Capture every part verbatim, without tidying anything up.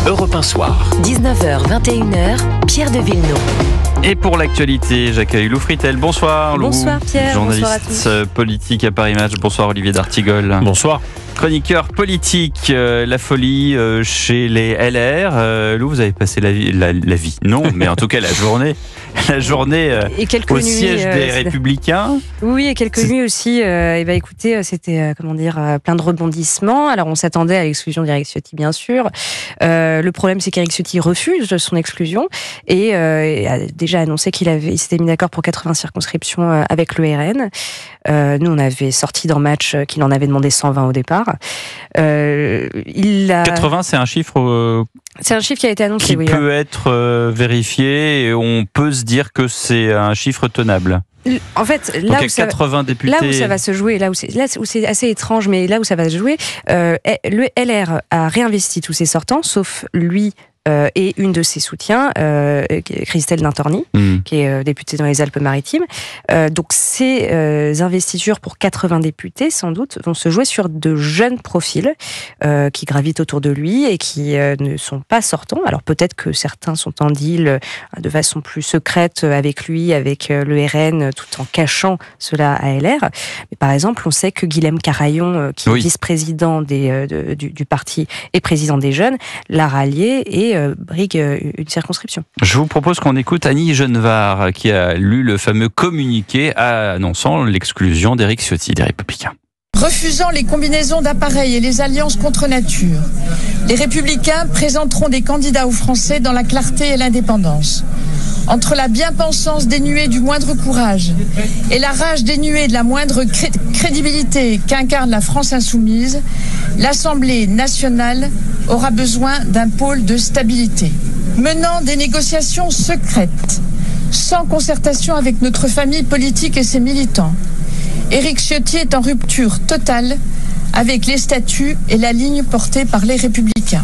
Europe un Soir. dix-neuf heures vingt et une heures, Pierre de Villeneuve. Et pour l'actualité, j'accueille Lou Fritel. Bonsoir Lou. Bonsoir Pierre, journaliste bonsoir à tous. politique à Paris Match. Bonsoir Olivier d'Artigol. Bonsoir. Chroniqueur politique, euh, la folie euh, chez les L R. Euh, Lou, vous avez passé la vie, la, la vie, non, mais en tout cas la journée, la journée euh, et quelques au nuits, siège euh, des c'est... Républicains. Oui, et quelques c'est... nuits aussi. Euh, et bah écoutez, c'était euh, comment dire, euh, plein de rebondissements. Alors on s'attendait à l'exclusion d'Éric Ciotti, bien sûr. Euh, le problème, c'est qu'Éric Ciotti refuse son exclusion et, euh, et a déjà annoncé qu'il avait, il s'était mis d'accord pour quatre-vingts circonscriptions euh, avec le R N. Euh, nous, on avait sorti dans Match euh, qu'il en avait demandé cent vingt au départ. Euh, il a... quatre-vingts, c'est un chiffre euh, c'est un chiffre qui a été annoncé, qui oui, peut hein. être euh, vérifié et on peut se dire que c'est un chiffre tenable. En fait, là Donc, où, ça, quatre-vingts députés... là où ça va se jouer, là où c'est, là où c'est assez étrange, mais là où ça va se jouer, euh, le L R a réinvesti tous ses sortants, sauf lui euh, et une de ses soutiens, euh, Christelle Dintorni, mmh. qui est euh, députée dans les Alpes-Maritimes. Euh, donc ces euh, investitures pour quatre-vingts députés, sans doute, vont se jouer sur de jeunes profils euh, qui gravitent autour de lui et qui euh, ne sont pas sortants. Alors peut-être que certains sont en deal euh, de façon plus secrète avec lui, avec euh, le R N, tout en cachant cela à L R. Mais par exemple, on sait que Guilhem Carayon, euh, qui oui. est vice-président des, euh, de, du, du parti et président des Jeunes, l'a rallié et euh, brigue euh, une circonscription. Je vous propose qu'on écoute Annie Genevard, qui a lu le fameux communiqué annonçant l'exclusion d'Éric Ciotti des Républicains. Refusant les combinaisons d'appareils et les alliances contre nature, les Républicains présenteront des candidats aux Français dans la clarté et l'indépendance. Entre la bien-pensance dénuée du moindre courage et la rage dénuée de la moindre cré- crédibilité qu'incarne la France insoumise, l'Assemblée nationale aura besoin d'un pôle de stabilité. Menant des négociations secrètes, sans concertation avec notre famille politique et ses militants, Éric Ciotti est en rupture totale avec les statuts et la ligne portée par les Républicains.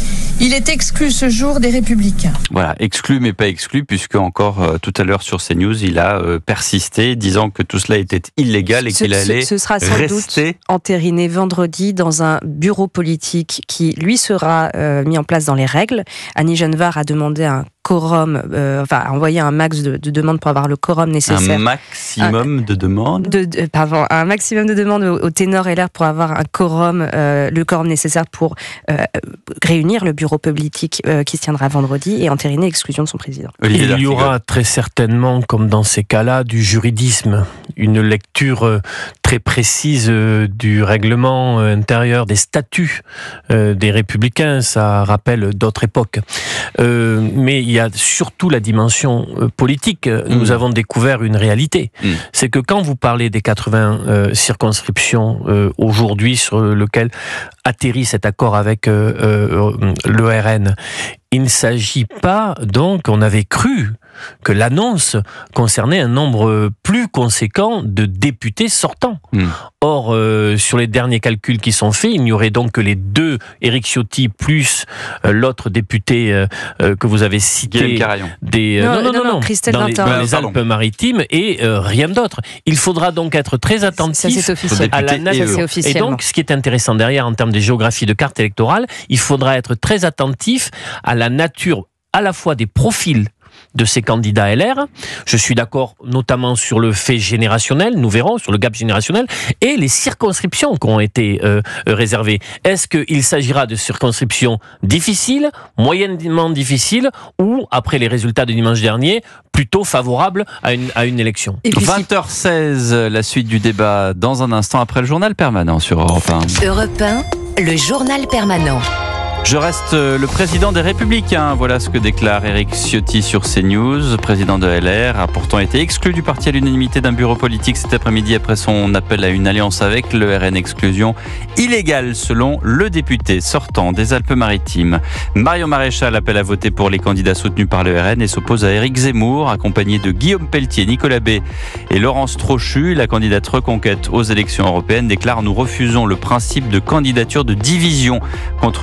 Il est exclu ce jour des Républicains. Voilà, exclu mais pas exclu, puisque encore euh, tout à l'heure sur CNews, il a euh, persisté, disant que tout cela était illégal et ce, qu'il allait ce, ce sera sans rester... doute entériné vendredi dans un bureau politique qui, lui, sera euh, mis en place dans les règles. Annie Genevard a demandé un quorum, euh, enfin, a envoyé un max de, de demandes pour avoir le quorum nécessaire. Un maximum un, de demandes de, de, Pardon, un maximum de demandes au, au ténor L R pour avoir un quorum, euh, le quorum nécessaire pour euh, réunir le bureau politique euh, qui se tiendra vendredi et entériner l'exclusion de son président. Olivier Il y aura très certainement, comme dans ces cas-là, du juridisme, une lecture très précise du règlement intérieur, des statuts des Républicains. Ça rappelle d'autres époques. Euh, mais il y a surtout la dimension politique. Nous mmh. avons découvert une réalité. Mmh. C'est que quand vous parlez des quatre-vingts euh, circonscriptions euh, aujourd'hui sur lequel atterrit cet accord avec euh, euh, le R N, il ne s'agit pas, donc, on avait cru que l'annonce concernait un nombre plus conséquent de députés sortants. Mmh. Or, euh, sur les derniers calculs qui sont faits, il n'y aurait donc que les deux, Éric Ciotti plus euh, l'autre député euh, euh, que vous avez cité. Des, euh, non, non, non, non, non, non, Christelle dans les, dans les Alpes-Maritimes et euh, rien d'autre. Il faudra donc être très attentif ça, c'est à la nature. Et, et donc, ce qui est intéressant derrière en termes de géographie de carte électorale, il faudra être très attentif à la nature à la fois des profils de ces candidats L R. Je suis d'accord notamment sur le fait générationnel, nous verrons, sur le gap générationnel, et les circonscriptions qui ont été euh, réservées. Est-ce qu'il s'agira de circonscriptions difficiles, moyennement difficiles, ou, après les résultats de dimanche dernier, plutôt favorables à une, à une élection? vingt heures seize, la suite du débat dans un instant après le journal permanent sur Europe un. Europe un, le journal permanent. Je reste le président des Républicains. Voilà ce que déclare Éric Ciotti sur CNews. Président de L R a pourtant été exclu du parti à l'unanimité d'un bureau politique cet après-midi après son appel à une alliance avec le R N. Exclusion illégale selon le député sortant des Alpes-Maritimes. Marion Maréchal appelle à voter pour les candidats soutenus par le R N et s'oppose à Éric Zemmour, accompagné de Guillaume Pelletier, Nicolas Bay et Laurence Trochu. La candidate Reconquête aux élections européennes déclare « Nous refusons le principe de candidature de division contre l'Alliance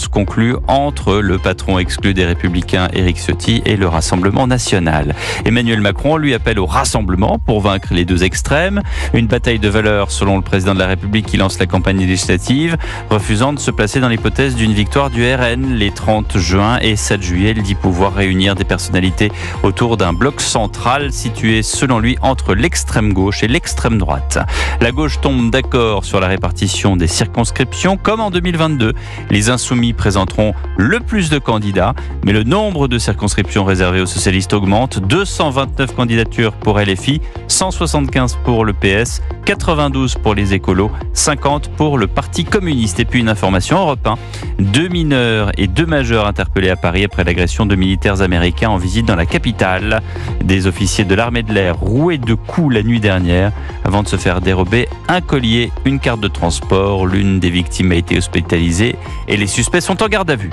alliance conclue entre le patron exclu des Républicains Éric Ciotti et le Rassemblement national. Emmanuel Macron lui appelle au rassemblement pour vaincre les deux extrêmes. Une bataille de valeurs selon le président de la République qui lance la campagne législative, refusant de se placer dans l'hypothèse d'une victoire du R N les trente juin et sept juillet. Il dit pouvoir réunir des personnalités autour d'un bloc central situé selon lui entre l'extrême gauche et l'extrême droite. La gauche tombe d'accord sur la répartition des circonscriptions comme en deux mille vingt-deux. Les Insoumis présenteront le plus de candidats, mais le nombre de circonscriptions réservées aux socialistes augmente. deux cent vingt-neuf candidatures pour L F I, cent soixante-quinze pour le P S, quatre-vingt-douze pour les écolos, cinquante pour le Parti communiste. Et puis une information Europe un. Deux mineurs et deux majeurs interpellés à Paris après l'agression de militaires américains en visite dans la capitale. Des officiers de l'armée de l'air roués de coups la nuit dernière avant de se faire dérober un collier, une carte de transport. L'une des victimes a été hospitalisée et les suspects sont en garde à vue.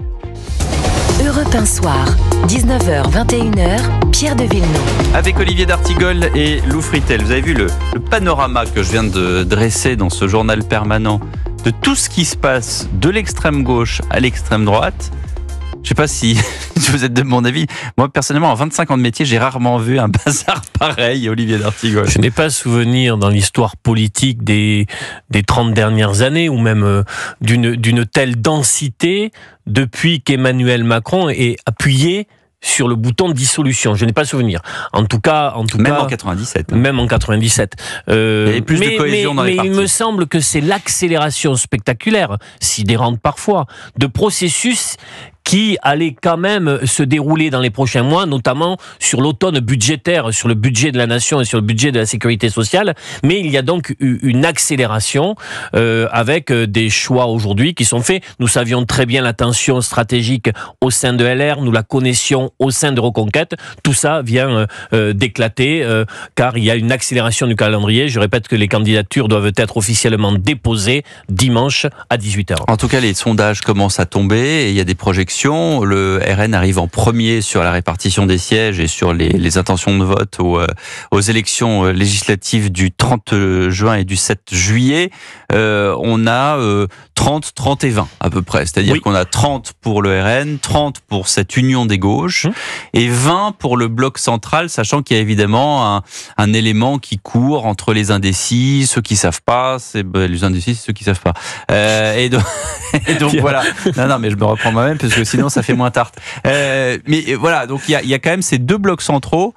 Europe un soir, dix-neuf heures vingt et une heures, Pierre de Villeneuve. Avec Olivier d'Artigol et Lou Fritel. Vous avez vu le, le panorama que je viens de dresser dans ce journal permanent de tout ce qui se passe de l'extrême gauche à l'extrême droite. Je ne sais pas si vous êtes de mon avis. Moi, personnellement, en vingt-cinq ans de métier, j'ai rarement vu un bazar pareil, Olivier d'Artigol. Je n'ai pas souvenir dans l'histoire politique des, des trente dernières années, ou même euh, d'une, d'une telle densité depuis qu'Emmanuel Macron ait appuyé sur le bouton de dissolution. Je n'ai pas souvenir. En tout cas, en tout même cas, en quatre-vingt-dix-sept. Hein. Même en quatre-vingt-dix-sept. Euh, il y avait plus mais, de cohésion mais, dans les mais partis. Il me semble que c'est l'accélération spectaculaire, sidérante parfois, de processus qui allait quand même se dérouler dans les prochains mois, notamment sur l'automne budgétaire, sur le budget de la nation et sur le budget de la sécurité sociale. Mais il y a donc eu une accélération euh, avec des choix aujourd'hui qui sont faits. Nous savions très bien la tension stratégique au sein de L R, nous la connaissions au sein de Reconquête. Tout ça vient euh, d'éclater euh, car il y a une accélération du calendrier. Je répète que les candidatures doivent être officiellement déposées dimanche à dix-huit heures. En tout cas, les sondages commencent à tomber et il y a des projections. Le R N arrive en premier sur la répartition des sièges et sur les, les intentions de vote aux, aux élections législatives du trente juin et du sept juillet. Euh, on a euh, trente, trente et vingt à peu près. C'est-à-dire oui. qu'on a trente pour le R N, trente pour cette union des gauches mmh. et vingt pour le bloc central, sachant qu'il y a évidemment un, un élément qui court entre les indécis, ceux qui savent pas, c'est ben, les indécis, c'est ceux qui savent pas. Euh, et donc, et donc voilà. Non, non, mais je me reprends moi-même parce que sinon ça fait moins tarte. Euh, mais voilà, donc il y a, il y a quand même ces deux blocs centraux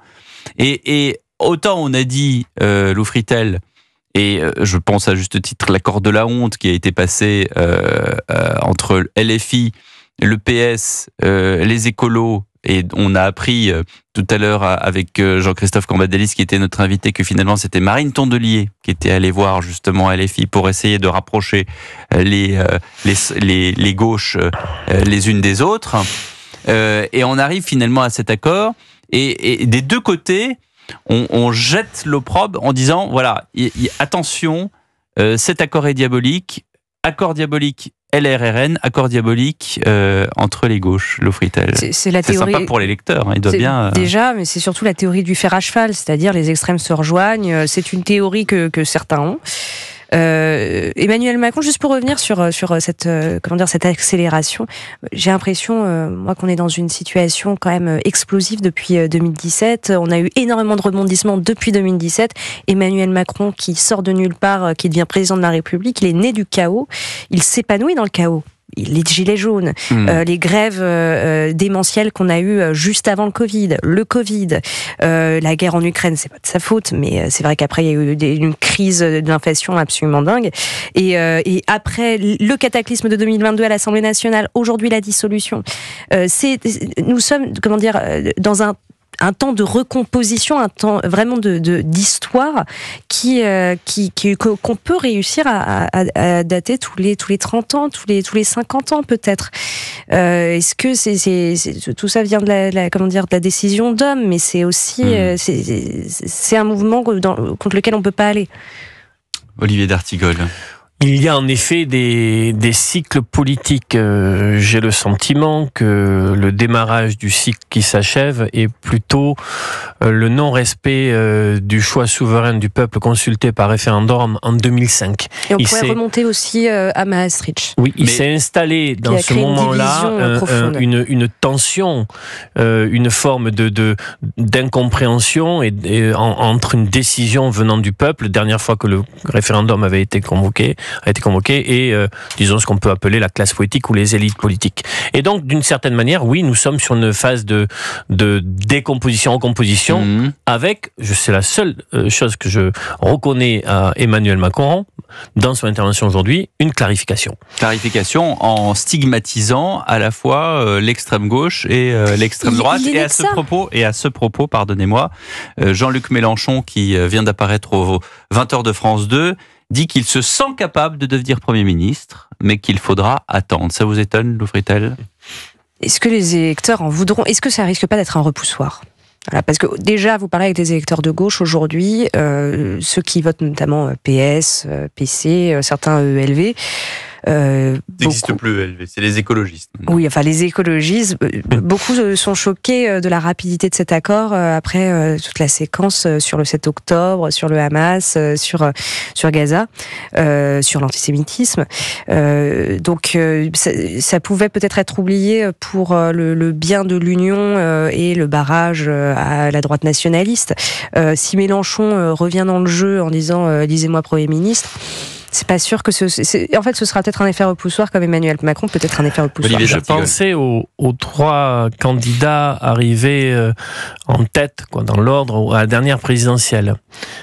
et, et autant on a dit euh, Lou Fritel, et euh, je pense à juste titre l'accord de la honte qui a été passé euh, euh, entre L F I, le P S, euh, les écolos. Et on a appris euh, tout à l'heure avec euh, Jean-Christophe Cambadélis, qui était notre invité, que finalement c'était Marine Tondelier qui était allée voir justement L F I pour essayer de rapprocher les, euh, les, les, les gauches euh, les unes des autres. Euh, et on arrive finalement à cet accord. Et, et des deux côtés, on, on jette l'opprobre en disant, voilà, y, y, attention, euh, cet accord est diabolique, accord diabolique L R R N, accord diabolique euh, entre les gauches, Lou Fritel. C'est, c'est, la théorie... c'est sympa pour les lecteurs, hein, il doit bien... Euh... Déjà, mais c'est surtout la théorie du fer à cheval, c'est-à-dire les extrêmes se rejoignent, c'est une théorie que, que certains ont. Euh, Emmanuel Macron, juste pour revenir sur sur cette euh, comment dire cette accélération, j'ai l'impression euh, moi qu'on est dans une situation quand même explosive depuis euh, deux mille dix-sept. On a eu énormément de rebondissements depuis deux mille dix-sept. Emmanuel Macron qui sort de nulle part, euh, qui devient président de la République, il est né du chaos, il s'épanouit dans le chaos. Les gilets jaunes, mmh. euh, les grèves euh, démentielles qu'on a eues euh, juste avant le Covid, le Covid, euh, la guerre en Ukraine, c'est pas de sa faute, mais euh, c'est vrai qu'après il y a eu des, une crise d'inflation absolument dingue. Et, euh, et après le cataclysme de deux mille vingt-deux à l'Assemblée nationale, aujourd'hui la dissolution, euh, c'est, nous sommes, comment dire, dans un un temps de recomposition, un temps vraiment de, de d'histoire qui, euh, qui, qui qu'on peut réussir à, à, à dater tous les tous les trente ans, tous les tous les cinquante ans peut-être. Euh, est-ce que c'est, c'est, c'est tout ça vient de la, la comment dire de la décision d'homme, mais c'est aussi mmh. euh, c'est, c'est c'est un mouvement dans, contre lequel on peut pas aller. Olivier d'Artigol. Il y a en effet des, des cycles politiques. Euh, j'ai le sentiment que le démarrage du cycle qui s'achève est plutôt euh, le non-respect euh, du choix souverain du peuple consulté par référendum en deux mille cinq. Et on il pourrait remonter aussi euh, à Maastricht. Oui, il Mais s'est installé dans ce moment-là un, un, une, une tension, euh, une forme de, de, d'incompréhension et, et, en, entre une décision venant du peuple, dernière fois que le référendum avait été convoqué, a été convoqué, et euh, disons ce qu'on peut appeler la classe politique ou les élites politiques. Et donc, d'une certaine manière, oui, nous sommes sur une phase de, de décomposition, recomposition, mmh. avec, je c'est la seule chose que je reconnais à Emmanuel Macron dans son intervention aujourd'hui, une clarification. Clarification en stigmatisant à la fois euh, l'extrême gauche et euh, l'extrême droite. Et à ce propos, et à ce propos, pardonnez-moi, euh, Jean-Luc Mélenchon, qui vient d'apparaître aux vingt heures de France deux, dit qu'il se sent capable de devenir Premier ministre, mais qu'il faudra attendre. Ça vous étonne, Lou Fritel ? Est-ce que les électeurs en voudront ? Est-ce que ça risque pas d'être un repoussoir ? Voilà, parce que déjà, vous parlez avec des électeurs de gauche aujourd'hui, euh, ceux qui votent notamment P S, P C, certains E L V. Euh, ça n'existe plus, E L V, c'est les écologistes. Oui, enfin les écologistes, beaucoup sont choqués de la rapidité de cet accord après toute la séquence sur le sept octobre, sur le Hamas, sur sur Gaza, euh, sur l'antisémitisme. Euh, donc ça, ça pouvait peut-être être oublié pour le, le bien de l'Union et le barrage à la droite nationaliste. Euh, si Mélenchon revient dans le jeu en disant euh, « lisez-moi Premier ministre », c'est pas sûr que ce... C'est, en fait, ce sera peut-être un effet repoussoir comme Emmanuel Macron, peut-être un effet repoussoir. Je pensais aux, aux trois candidats arrivés euh, en tête, quoi, dans l'ordre, à la dernière présidentielle.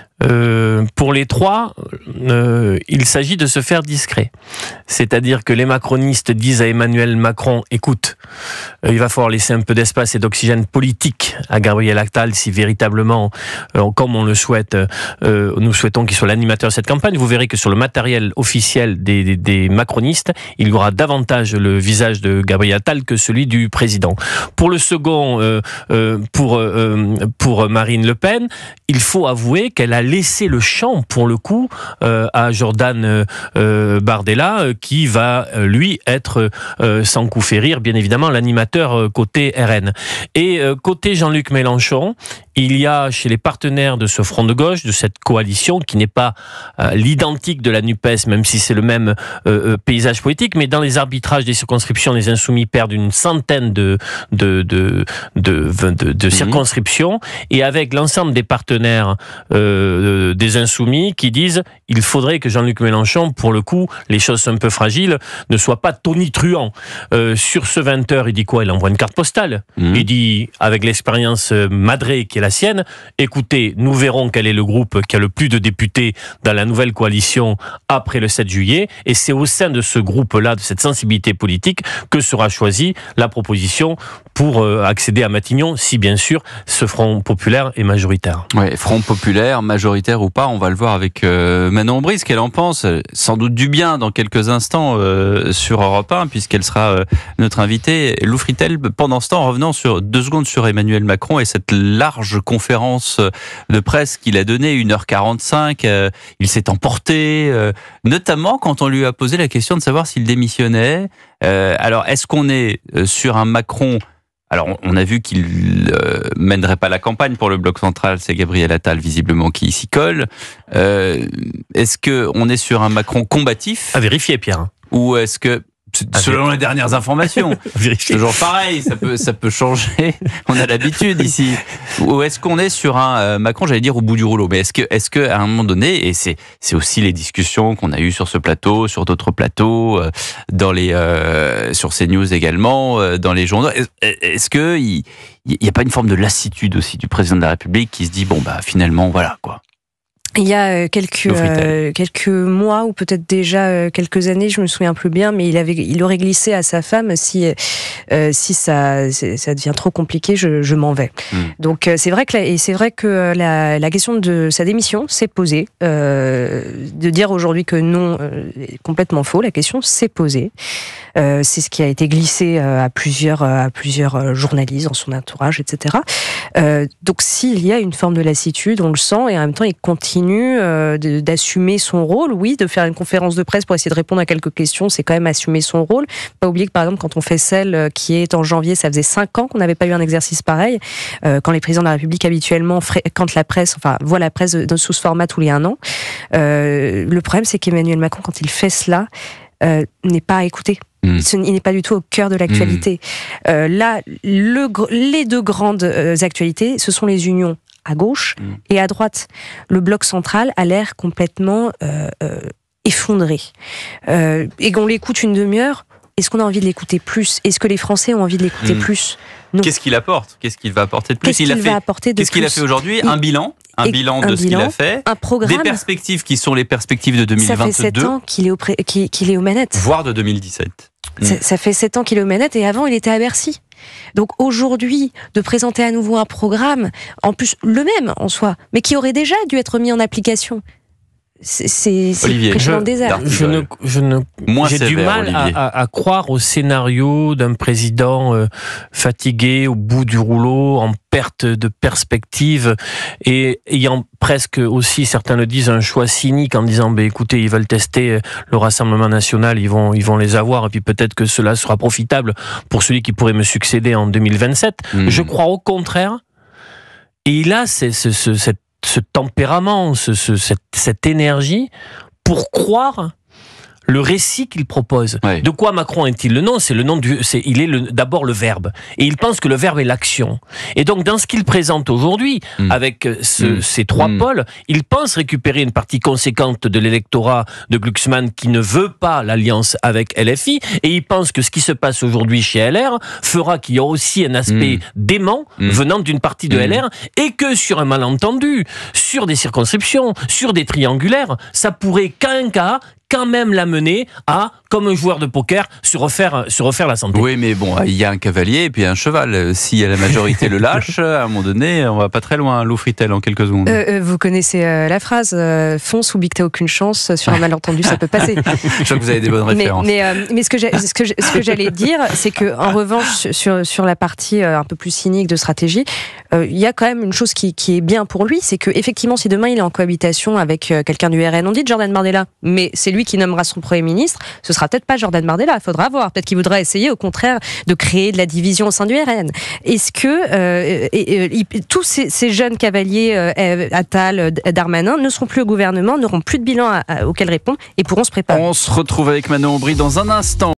Euh, pour les trois, euh, il s'agit de se faire discret. C'est-à-dire que les macronistes disent à Emmanuel Macron, écoute, euh, il va falloir laisser un peu d'espace et d'oxygène politique à Gabriel Attal si véritablement, euh, comme on le souhaite, euh, nous souhaitons qu'il soit l'animateur de cette campagne. Vous verrez que sur le matériel officiel des, des, des macronistes, il y aura davantage le visage de Gabriel Attal que celui du président. Pour le second, euh, euh, pour, euh, pour Marine Le Pen, il faut avouer qu'elle a laisser le champ, pour le coup, euh, à Jordan euh, Bardella, euh, qui va, euh, lui, être, euh, sans coup férir, bien évidemment, l'animateur euh, côté R N. Et euh, côté Jean-Luc Mélenchon, il y a chez les partenaires de ce front de gauche, de cette coalition, qui n'est pas euh, l'identique de la NUPES, même si c'est le même euh, paysage politique, mais dans les arbitrages des circonscriptions, les Insoumis perdent une centaine de, de, de, de, de, de, de circonscriptions, et avec l'ensemble des partenaires euh, des Insoumis qui disent il faudrait que Jean-Luc Mélenchon, pour le coup, les choses sont un peu fragiles, ne soit pas tonitruant. Euh, sur ce vingt heures, il dit quoi ? Il envoie une carte postale. Mmh. Il dit, avec l'expérience madrée qui est la sienne, écoutez, nous verrons quel est le groupe qui a le plus de députés dans la nouvelle coalition après le sept juillet, et c'est au sein de ce groupe-là, de cette sensibilité politique, que sera choisie la proposition pour euh, accéder à Matignon, si bien sûr ce Front populaire est majoritaire. Ouais, Front populaire, majoritaire ou pas, on va le voir avec euh, Manon Bry, ce qu'elle en pense, sans doute du bien dans quelques instants euh, sur Europe un, puisqu'elle sera euh, notre invitée. Lou Fritel, pendant ce temps, revenant sur deux secondes sur Emmanuel Macron et cette large conférence de presse qu'il a donnée, une heure quarante-cinq, euh, il s'est emporté, euh, notamment quand on lui a posé la question de savoir s'il démissionnait. Euh, alors, est-ce qu'on est sur un Macron... Alors, on a vu qu'il euh, mènerait pas la campagne pour le Bloc central, c'est Gabriel Attal visiblement qui s'y colle. Euh, est-ce que on est sur un Macron combatif ? À vérifier, Pierre. Ou est-ce que, selon les dernières informations, c'est toujours pareil, ça peut, ça peut changer. On a l'habitude ici. Ou est-ce qu'on est sur un euh, Macron, j'allais dire au bout du rouleau, mais est-ce que, est-ce que à un moment donné, et c'est, c'est aussi les discussions qu'on a eues sur ce plateau, sur d'autres plateaux, euh, dans les, euh, sur CNews également, euh, dans les journaux, est-ce, est-ce que il, il y a pas une forme de lassitude aussi du président de la République qui se dit bon bah finalement voilà quoi. Il y a quelques euh, quelques mois ou peut-être déjà quelques années, je me souviens plus bien, mais il avait il aurait glissé à sa femme si euh, si ça ça devient trop compliqué, je, je m'en vais. Mmh. Donc c'est vrai que la, et c'est vrai que la, la question de sa démission s'est posée. Euh, de dire aujourd'hui que non euh, est complètement faux. La question s'est posée. Euh, c'est ce qui a été glissé à plusieurs à plusieurs journalistes dans son entourage, et cetera. Euh, donc s'il y a une forme de lassitude, on le sent, et en même temps il continue continue euh, de, d'assumer son rôle, oui, de faire une conférence de presse pour essayer de répondre à quelques questions, c'est quand même assumer son rôle. Pas oublier que par exemple quand on fait celle qui est en janvier, ça faisait cinq ans qu'on n'avait pas eu un exercice pareil, euh, quand les présidents de la République habituellement fréquentent la presse, enfin voient la presse de, de, sous ce format tous les un an. Euh, le problème c'est qu'Emmanuel Macron, quand il fait cela, euh, n'est pas à écouter. Mmh. Il n'est pas du tout au cœur de l'actualité. Mmh. Euh, là, le, les deux grandes euh, actualités, ce sont les unions à gauche mmh. et à droite. Le bloc central a l'air complètement euh, euh, effondré. Euh, et qu'on l'écoute une demi-heure, est-ce qu'on a envie de l'écouter plus ? Est-ce que les Français ont envie de l'écouter mmh. plus ? Non. Qu'est-ce qu'il apporte ? Qu'est-ce qu'il va apporter de plus ? Qu'est-ce qu'il il a va fait... apporter de Qu'est-ce plus ? qu'il a fait aujourd'hui ? Il... Un bilan Un et bilan un de ce bilan, qu'il a fait. Un programme. Des perspectives qui sont les perspectives de deux mille vingt-deux. Ça fait sept ans qu'il est, au pré... qu'il est aux manettes. Voire de deux mille dix-sept. Ça, ça fait sept ans qu'il est aux manettes et avant il était à Bercy. Donc aujourd'hui, de présenter à nouveau un programme, en plus le même en soi, mais qui aurait déjà dû être mis en application. C'est, c'est, c'est Olivier, prêcher je, dans le désert. Je ne, je ne, Moins j'ai sévère, du mal à, à, à croire au scénario d'un président euh, fatigué, au bout du rouleau, en perte de perspective, et ayant presque aussi, certains le disent, un choix cynique en disant, bah, écoutez, ils veulent tester le Rassemblement National, ils vont, ils vont les avoir, et puis peut-être que cela sera profitable pour celui qui pourrait me succéder en deux mille vingt-sept. Mmh. Je crois au contraire, et il a ce, ce, ce, cette ce tempérament, ce, ce, cette, cette énergie pour croire le récit qu'il propose. Oui. De quoi Macron est-il le nom ? C'est le nom du, c'est, il est le, d'abord le verbe. Et il pense que le verbe est l'action. Et donc, dans ce qu'il présente aujourd'hui, mmh. avec ce, mmh. ces trois mmh. pôles, il pense récupérer une partie conséquente de l'électorat de Glucksmann qui ne veut pas l'alliance avec L F I. Et il pense que ce qui se passe aujourd'hui chez L R fera qu'il y a aussi un aspect mmh. dément mmh. venant d'une partie de mmh. L R et que sur un malentendu, sur des circonscriptions, sur des triangulaires, ça pourrait, qu'à un cas, quand même l'amener à, comme un joueur de poker, se refaire, se refaire la santé. Oui, mais bon, il y a un cavalier et puis un cheval. Si la majorité le lâche, à un moment donné, on va pas très loin, Lou Fritel, en quelques secondes. Euh, euh, vous connaissez euh, la phrase euh, « fonce ou big t'as aucune chance, sur un malentendu, ça peut passer ». Je crois que vous avez des bonnes références. Mais, mais, euh, mais ce, que j'ai, ce, que je, ce que j'allais dire, c'est qu'en revanche, sur, sur la partie euh, un peu plus cynique de stratégie, il euh, y a quand même une chose qui, qui est bien pour lui, c'est qu'effectivement, si demain il est en cohabitation avec euh, quelqu'un du R N, on dit Jordan Bardella, mais c'est lui qui nommera son Premier ministre, ce sera peut-être pas Jordan Bardella, il faudra voir. Peut-être qu'il voudra essayer, au contraire, de créer de la division au sein du R N. Est-ce que euh, et, et, tous ces, ces jeunes cavaliers, euh, Attal, Darmanin, ne seront plus au gouvernement, n'auront plus de bilan à, à, auquel répondre et pourront se préparer ? On se retrouve avec Manon Aubry dans un instant.